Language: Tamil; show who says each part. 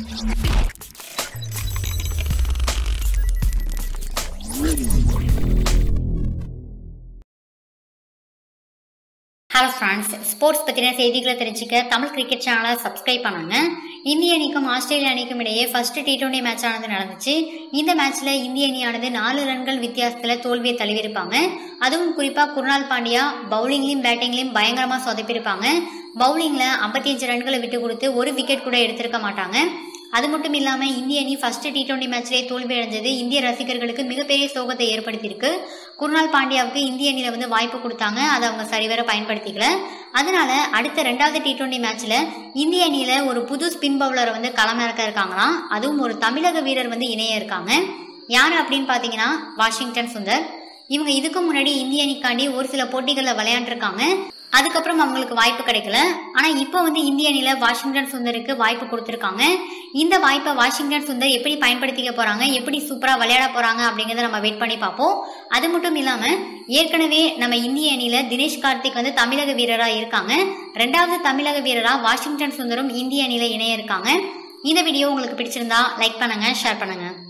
Speaker 1: ஹலோ ஃப்ரெண்ட்ஸ், ஸ்போர்ட்ஸ் பற்றின செய்திகளை தெரிஞ்சுக்க தமிழ் கிரிக்கெட் சேனலை சப்ஸ்கிரைப் பண்ணுங்க. இந்திய அணிக்கும் ஆஸ்திரேலிய அணிக்கும் இடையே ஃபர்ஸ்ட் T20 மேட்ச் ஆனது நடந்துச்சு. இந்த மேட்ச்ல இந்திய அணியானது 4 ரன்கள் வித்தியாசத்துல தோல்வியை தழுவிருப்பாங்க. அதுவும் குறிப்பா குருணால் பாண்டியா பவுலிங்லயும் பேட்டிங்லயும் பயங்கரமா சொதப்பிருப்பாங்க. பவுலிங்ல 55 ரன்களை விட்டு கொடுத்து ஒரு விக்கெட் கூட எடுத்திருக்க மாட்டாங்க. அது மட்டும் இல்லாம இந்திய அணி ஃபர்ஸ்ட் T20 மேட்ச்லேயே தோல்வி அடைஞ்சது இந்திய ரசிகர்களுக்கு மிகப்பெரிய சோகத்தை ஏற்படுத்தியிருக்கு. குருணால் பாண்டியாவுக்கு இந்திய அணியில வாய்ப்பு கொடுத்தாங்க, அதை அவங்க சரிவர பயன்படுத்திக்கல. அதனால அடுத்த 2வது T20 மேட்ச்ல இந்திய அணியில ஒரு புது ஸ்பின் பவுலரை களமிறக்க இருக்காங்களாம். அதுவும் ஒரு தமிழக வீரர் இணைய இருக்காங்க. யாரு அப்படின்னு பாத்தீங்கன்னா வாஷிங்டன் சுந்தர். இவங்க இதுக்கு முன்னாடி இந்திய அணிக்காண்டி ஒரு சில போட்டிகள்ல விளையாண்டுருக்காங்க. அதுக்கப்புறம் அவங்களுக்கு வாய்ப்பு கிடைக்கல. ஆனா இப்போ இந்திய அணியில வாஷிங்டன் சுந்தருக்கு வாய்ப்பு கொடுத்திருக்காங்க. இந்த வாய்ப்பை வாஷிங்டன் சுந்தர் எப்படி பயன்படுத்திக்க போறாங்க, எப்படி சூப்பரா விளையாட போறாங்க அப்படிங்கறத நம்ம வெயிட் பண்ணி பார்ப்போம். அது மட்டும் இல்லாம ஏற்கனவே நம்ம இந்திய அணியில தினேஷ் கார்த்திக் தமிழக வீரரா இருக்காங்க. 2வது தமிழக வீரரா வாஷிங்டன் சுந்தரும் இந்திய அணியில இணைய இருக்காங்க. இந்த வீடியோ உங்களுக்கு பிடிச்சிருந்தா லைக் பண்ணுங்க, ஷேர் பண்ணுங்க.